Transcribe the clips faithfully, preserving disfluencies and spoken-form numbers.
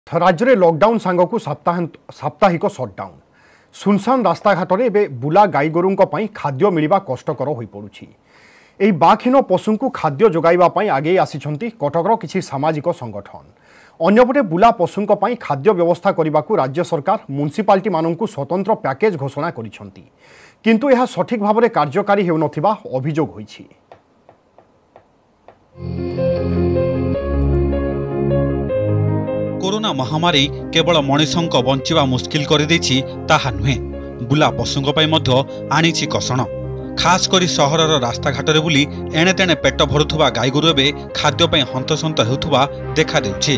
राज्य में लॉकडाउन सांग को साप्ताहिक सटडाउन सुनसान रास्ताघाट में बुला गाई गोरू खाद्य मिलवा कष्टकर हो पड़ुछि। एही बाखहीन पशु को खाद्य जोगाइबा आगे आसिछंती कटकर किछि सामाजिक संगठन। अन्यपटे बुला पशु खाद्य व्यवस्था करने को राज्य सरकार म्युनिसिपालिटी माननकु स्वतंत्र पैकेज घोषणा करिछंती, किंतु यह सठिक भाव में कार्यकारी हेउ नथिबा अभियोग होइछि। कोरोना महामारी केवल मनिषंक बंचिबा मुस्किल कर देछि ताहा नुहे, बुला पशुंक पई मध्य आनिछि कसण। खास करी सहरर रास्ता घाटरे बुली एणे तेणे पेट भरुथुबा गाई गोरु एबे खाद्य पई हंतसंत हेउथुबा देखा देउछि।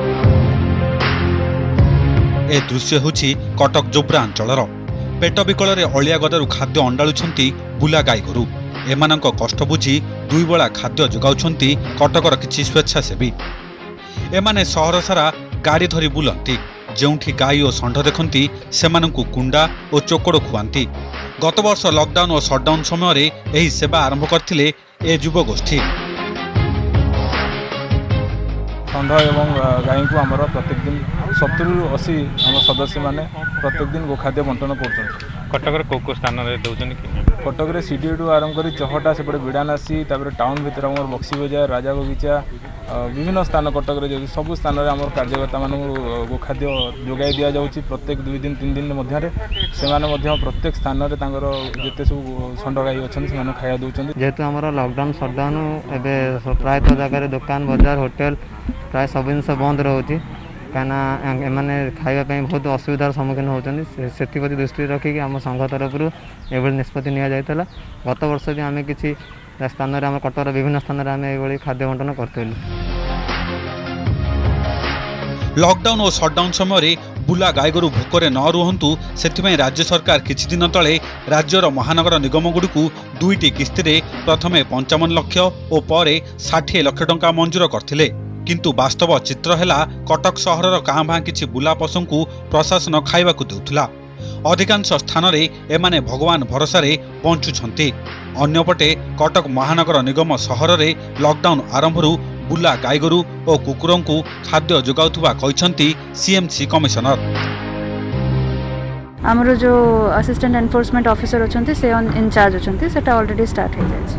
ए दृश्य होछि कटक जोब्रा अंचलर। पेट विकल अलिया गदारू खाद्य अंडाळुछंती बुला गाई गोरु। एमानंक कष्ट बुझी दुई बेला खाद्य जोगाउछंती कटकर किछि स्वेच्छासेवी। एमाने सहर सारा गाड़ी धरी बुलंती, जोंठी गाई और षंढ देखती सेमानंकु कुंडा और चोकड़ खुआंती। गत वर्ष लॉकडाउन और शटडाउन समय यही सेवा आरंभ करथिले ए युव गोष्ठी। षंढ एवं गाई को आमर प्रत्येक दिन सत्तर अशी आम सदस्य माने प्रत्येक दिन गोखाद्य बंटन कर। कटक को को स्थान रे दउछन कि कटक रे सिटी टू आरंभ करी चहटा सेपटे बिड़ानासी तापर टाउन भीतर आम बक्सी बजार राजा बगीचा विभिन्न स्थान कटक रे सब स्थान रे आम कार्यकर्ता मान गोखाद्य जोगाई दिया जाउची। प्रत्येक दुई दिन तीन दिन मध्य से प्रत्येक स्थान रे तांगर जेते सब षंढ गाई अछन से खाया दउछन। जेहेतु आमर लॉकडाउन शटडाउन एबे प्राय जगह दुकान बाजार होटेल प्राय सब जिन बंद रोचे, कहीं एमाने खाइबापी बहुत असुविधार सम्मुखीन होती। से दृष्टि रखिक आम संघ तरफ एभली निष्पत्ति नि जाइतला। गत वर्ष भी आम किसी स्थान में आम कटर विभिन्न स्थान में आम ये खाद्य बंटन करथिलु। लॉकडाउन और शटडाउन समय बुला गाई गोरु भोकरे न रुहंतु सेथिपई राज्य सरकार किछि दिन तले राज्यर महानगर निगम गुड़िकु दुईटी किस्ती प्रथमे पंचावन लक्ष और पर षाठी लक्ष टंका मंजूर करथिले। किंतु वास्तव चित्र हैला कटक सहरर काँ भाँ किछि बुला पशु को प्रशासन खाइबाकु देउथुला। अधिकांश स्थान रे एमाने भगवान भरोसा बंचुछंती। अन्यपटे कटक महानगर निगम सहर रे लॉकडाउन आरंभरू बुला गाई गोरु और कुकुरों को खाद्य जोगाउथुबा कहिसंती सीएमसी कमिशनर। हमरो जो असिस्टेंट एनफोर्समेंट ऑफिसर अछंती से इनचार्ज अछंती सेटा ऑलरेडी स्टार्ट हो जाय।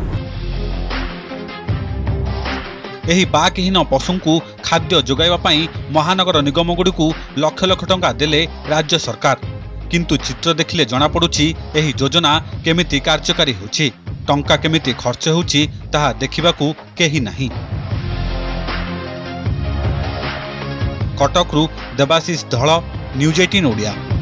एही बाकहीन पशु को खाद्य जोगाइबा पई महानगर निगम गुड़िकु लक्ष लक्ष टंका देले राज्य सरकार, किंतु चित्र देखिले जना पड़ुछि एही योजना केमिति कार्यकारी होछि। टंका केमिति खर्च होछि ताहा देखिबाकू केही नाही। कटकरू देवाशीष धळ, न्यूज अठारह ओडिया।